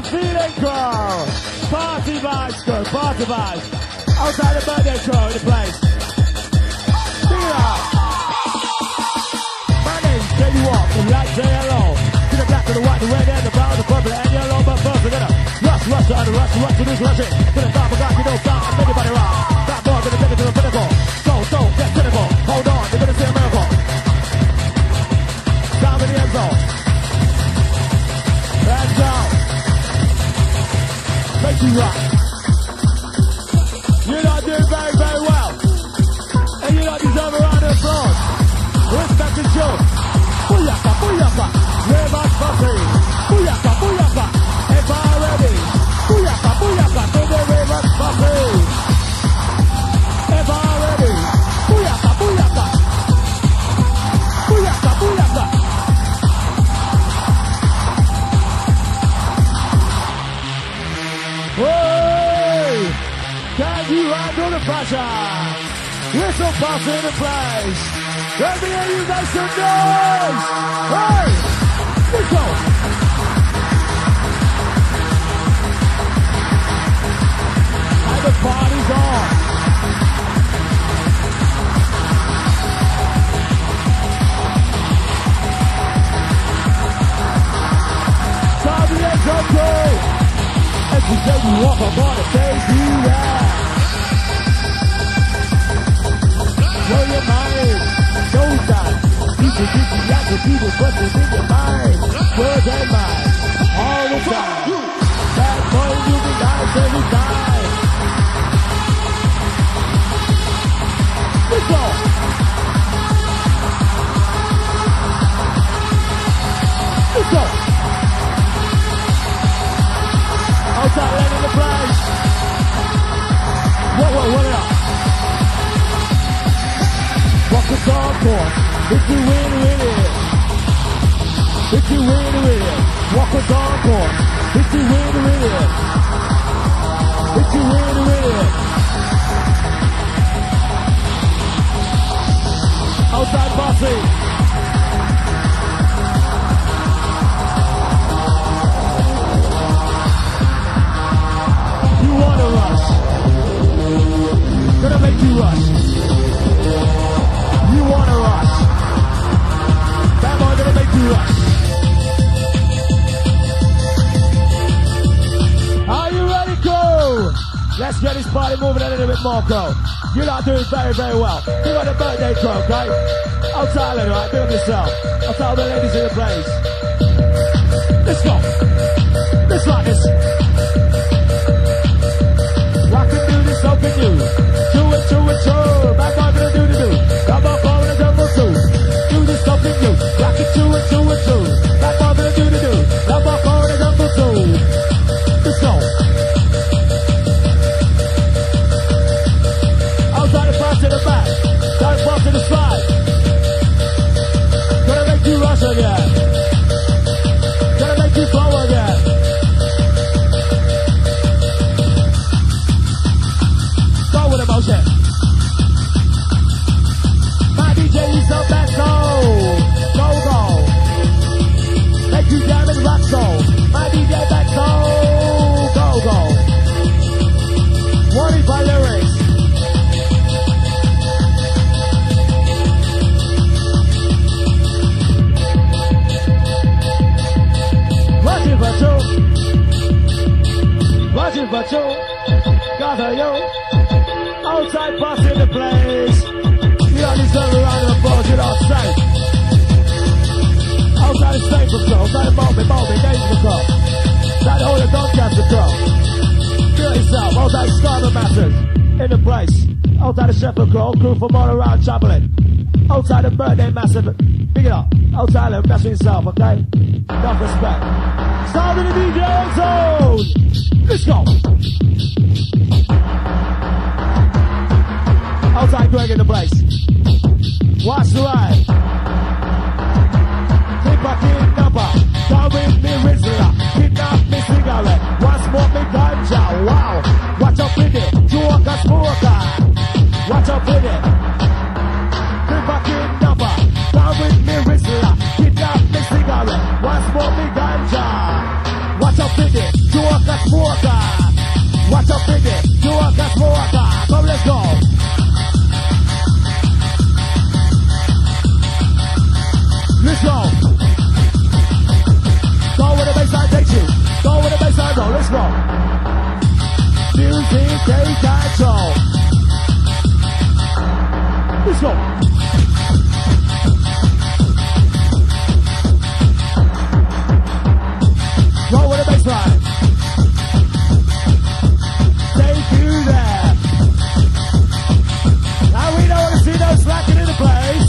feeling crowd. Party vibes, girl, party vibes. Outside the birthday crowd in the place. Sing it out. My name's J.D. Walk, and like J.L.O. To the black, to the white, the red, and the brown, the purple, and yellow. But first we're gonna rush to this rushing. To the top, I got you, don't stop, and anybody rock. That boy, gonna take it to the pinnacle. So, get cynical. Hold on, you're gonna see a miracle. Down in the end zone. Hands down. Make you rock. You're not doing very, very well. And you don't deserve a round of applause. Respect and show. Booyaka, booyaka. Rivers Buffy. Booyaka, booyaka. Ever ready. Booyaka, booyaka. To the Rivers Buffy. Ever ready. Booyaka, booyaka. Booyaka, booyaka. Hey! Can you handle the pressure? Whistle past in the place. Let me hear you make some noise! Hey! Let's go! And the party's on. Time to get control. Every day you walk, I'm gonna take you out. Blow your mind, don't die. People think you got the people, but they in your mind. Words and mind, all the time. Bad boy, you be nice every time. Let's go. Let's go. Outside leg in the place. Whoa, what it up? Walk the dog course. If you win with it. If you win with it. Walk the dog course. If you win with it. If you win with it. Outside bossy. You wanna rush. Gonna make you rush. You wanna rush. That boy gonna make you rush. Are you ready, go? Let's get this party moving a little bit more, Crow. You're not doing very, very well. You got a birthday, Crow, okay? Outside, right? Do it yourself. Outside the ladies in the place. Let's go. Let's like this. I can do this, so can you. Do it, back on to the do. Come on, forward and jump too. Do this, so can you. Rock it, do it. Back on to the do. Come on, forward and jump too. Let's go. Outside the front to the back. Side bump to the side. Gonna make you rush again. Gonna make you flow again. With emotion. My DJ is up that soul. Go. Make you jam and rock soul. My DJ back soul. Go. Worried by lyrics. Watching for you. Gather you. Outside boss in the place. You don't deserve a round of applause, you're not safe. Outside the safe for crow. Outside the moment, gaze for crow. Outside the whole of Doncaster crow. Do it yourself. Outside the Scarlet Masters in the place. Outside the Shepherd crow. Crew from all around Chamberlain. Outside the birthday massive. Pick it up. Outside the mess with yourself, okay? Enough respect. Start with the DJ zone. Let's go. Outside Greg in the place. Watch the ride. Take back in number. Come with me, Rizzler. Kidnap me, cigarette. One smoke me, ganja. Wow. Watch out with it. Joker, smoker. Watch out with it. Take back in number. Come with me, Rizzler. Kidnap me, cigarette. One smoke me, ganja. Watch out with it. walker. Watch out, baby. You walk as walker. Come, let's go. Let's go. Go where the bassline takes you. Go where the bassline go. Let's go. Music take control. Let's go. Go with the bassline. Take you there. Now we don't want to see those slacking in the place.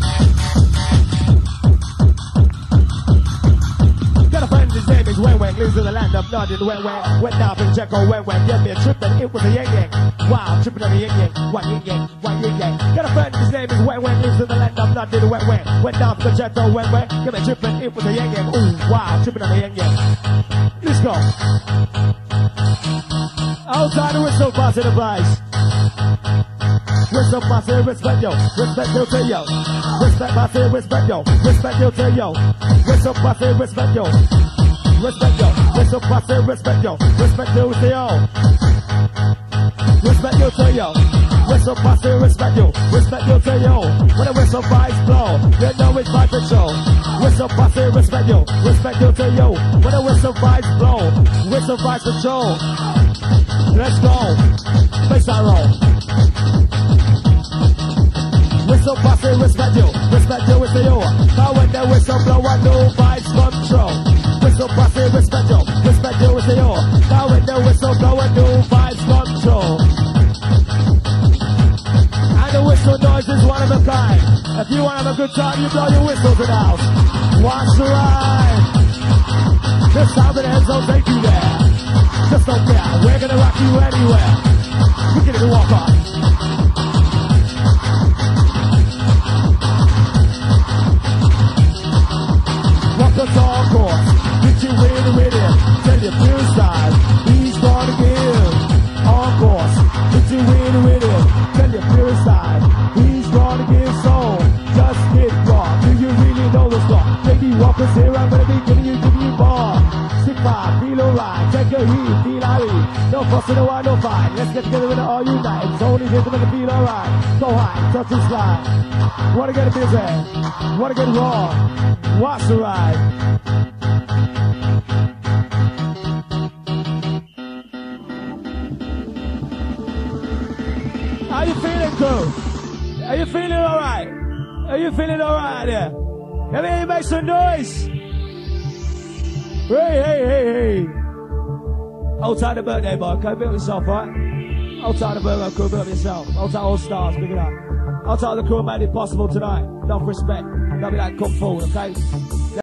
Got a friend, his name is Wang Wang. Lives in the land of London. Wang Wang went down from Checo. Wang Wang gave me a trip and it was a yang yang. Wow, tripping on the yang yang. One yang yang, one yang yang. Got a friend, his name is Wang Wang. Lives in the land of London. Wang Wang went down from Checo. Wang Wang gave me a trip and it was a yang yang. Ooh, wow, tripping on the yang yang. Let's go. Outside the whistle, pass in the price. Whistle, pass in, respect yo. Respect yo to yo. Respect, pass in, respect yo. Respect yo to yo. Whistle, pass in, respect yo. Respect yo. Whistle, pass in, respect yo. Respect yo to yo. Respect yo to yo. Whistle, pass in, respect yo. Respect yo to yo. When the whistle vibes blow, you know it's by control. Whistle, pass in, respect yo. Respect yo to yo. When the whistle vibes blow, whistle vibes control. Let's go. Baseline roll. Whistle pass it, respect you. Respect you with the yo. Now when the whistle blow, I know vibes control. Whistle pass it, respect you. Respect you with the yo. Now when the whistle blow, I know vibes control. And the whistle noise is one of a kind. If you want to have a good time, you blow your whistles in the house. Watch the ride. This time it ends, don't take you there. Just don't care, we're gonna rock you anywhere. We can even walk on. Walk the tall course, get you with him. Tell your few side, he's gonna give. On course, get you with him. Tell your few side, he's gonna give soul. Just get raw, do you really know the score? Baby walkers here, I'm gonna be giving you bar. Stick by, feel alright, take a heat, feel alright. No fussing, no one, no fight. Let's get together with it all unite. It's only here to make it feel alright. Go high, touch and slide. Wanna get busy, wanna get raw. Watch the ride. How you feeling, crew? Are you feeling alright? Are you feeling alright there? Let me make some noise. Hey, hey, hey, hey. Outside the birthday boy, come build yourself, right? Outside the birthday crew, build yourself. Outside all stars, pick it up. Outside the crew made it possible tonight. Enough respect. Don't be like kung fu, okay?